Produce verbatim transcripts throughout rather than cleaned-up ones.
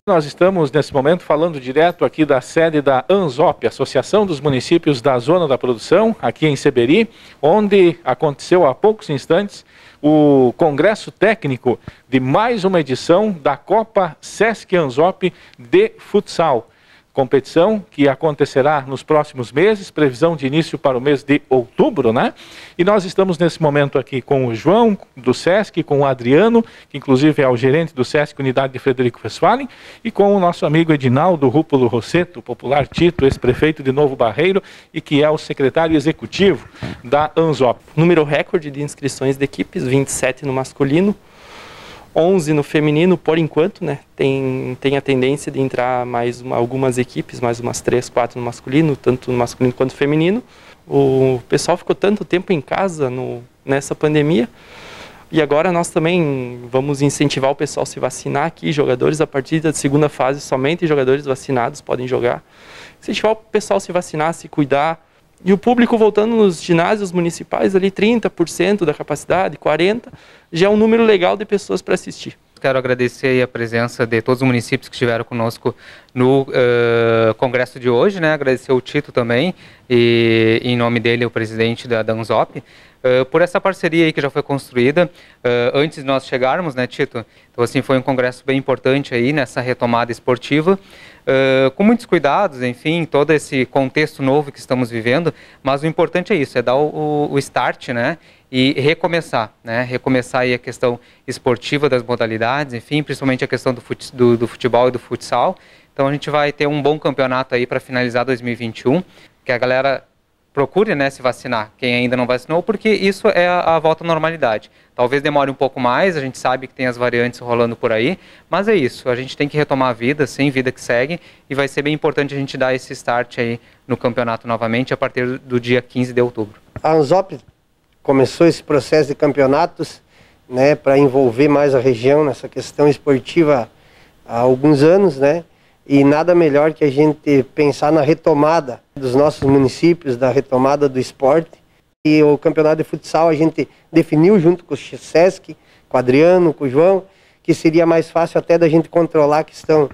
Nós estamos, nesse momento, falando direto aqui da sede da ANZOP, Associação dos Municípios da Zona da Produção, aqui em Seberi, onde aconteceu há poucos instantes o congresso técnico de mais uma edição da Copa Sesc ANZOP de Futsal. Competição que acontecerá nos próximos meses, previsão de início para o mês de outubro, né? E nós estamos nesse momento aqui com o João, do Sesc, com o Adriano, que inclusive é o gerente do Sesc Unidade de Frederico Westphalen, e com o nosso amigo Edinaldo Rúpulo Rosseto, popular Tito, ex-prefeito de Novo Barreiro, e que é o secretário executivo da ANZOP. Número recorde de inscrições de equipes, vinte e sete no masculino, onze no feminino, por enquanto, né? Tem, tem a tendência de entrar mais uma, algumas equipes, mais umas três, quatro no masculino, tanto no masculino quanto no feminino. O pessoal ficou tanto tempo em casa no, nessa pandemia, e agora nós também vamos incentivar o pessoal a se vacinar aqui, jogadores a partir da segunda fase, somente jogadores vacinados podem jogar. Incentivar o pessoal a se vacinar, a se cuidar. E o público voltando nos ginásios municipais, ali trinta por cento da capacidade, quarenta por cento, já é um número legal de pessoas para assistir. Quero agradecer a presença de todos os municípios que estiveram conosco no uh, congresso de hoje, né? Agradecer o Tito também, e em nome dele o presidente da, da ANZOP, uh, por essa parceria aí que já foi construída uh, antes de nós chegarmos, né, Tito? Então, assim, foi um congresso bem importante aí nessa retomada esportiva, uh, com muitos cuidados, enfim, todo esse contexto novo que estamos vivendo, mas o importante é isso, é dar o, o start, né? E recomeçar, né? Recomeçar aí a questão esportiva das modalidades, enfim, principalmente a questão do, fute, do, do futebol e do futsal. Então a gente vai ter um bom campeonato aí para finalizar dois mil e vinte e um, que a galera procure, né, se vacinar, quem ainda não vacinou, porque isso é a, a volta à normalidade. Talvez demore um pouco mais, a gente sabe que tem as variantes rolando por aí, mas é isso, a gente tem que retomar a vida, sem vida que segue, e vai ser bem importante a gente dar esse start aí no campeonato novamente a partir do dia quinze de outubro. A ANZOP começou esse processo de campeonatos, né, para envolver mais a região nessa questão esportiva há alguns anos, né, e nada melhor que a gente pensar na retomada dos nossos municípios, da retomada do esporte. E o campeonato de futsal a gente definiu junto com o Sesc, com o Adriano, com o João, que seria mais fácil até da gente controlar a questão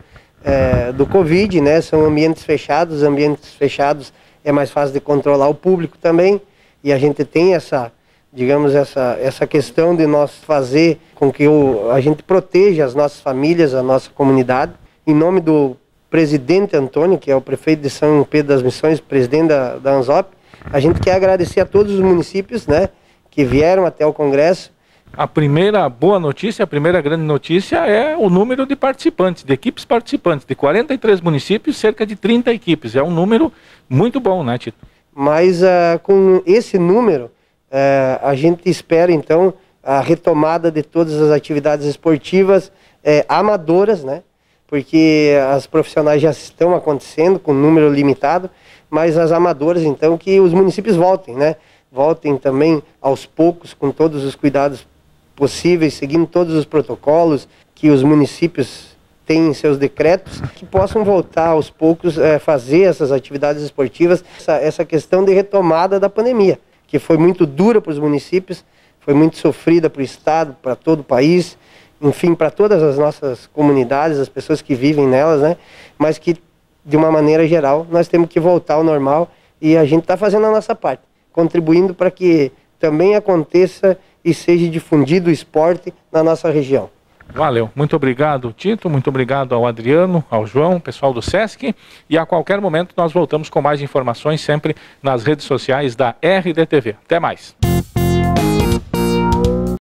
é, do Covid, né, são ambientes fechados, ambientes fechados é mais fácil de controlar o público também, e a gente tem essa, digamos, essa, essa questão de nós fazer com que o, a gente proteja as nossas famílias, a nossa comunidade. Em nome do presidente Antônio, que é o prefeito de São Pedro das Missões, presidente da, da ANZOP, a gente quer agradecer a todos os municípios, né, que vieram até o congresso. A primeira boa notícia, a primeira grande notícia é o número de participantes, de equipes participantes, de quarenta e três municípios, cerca de trinta equipes. É um número muito bom, né, Tito? Mas uh, com esse número, Uh, a gente espera, então, a retomada de todas as atividades esportivas eh, amadoras, né? Porque as profissionais já estão acontecendo com número limitado, mas as amadoras, então, que os municípios voltem, né? Voltem também aos poucos, com todos os cuidados possíveis, seguindo todos os protocolos que os municípios têm em seus decretos, que possam voltar aos poucos a eh, fazer essas atividades esportivas, essa, essa questão de retomada da pandemia, que foi muito dura para os municípios, foi muito sofrida para o Estado, para todo o país, enfim, para todas as nossas comunidades, as pessoas que vivem nelas, né? Mas que, de uma maneira geral, nós temos que voltar ao normal, e a gente está fazendo a nossa parte, contribuindo para que também aconteça e seja difundido o esporte na nossa região. Valeu, muito obrigado, Tito, muito obrigado ao Adriano, ao João, pessoal do Sesc, e a qualquer momento nós voltamos com mais informações sempre nas redes sociais da R D T V. Até mais.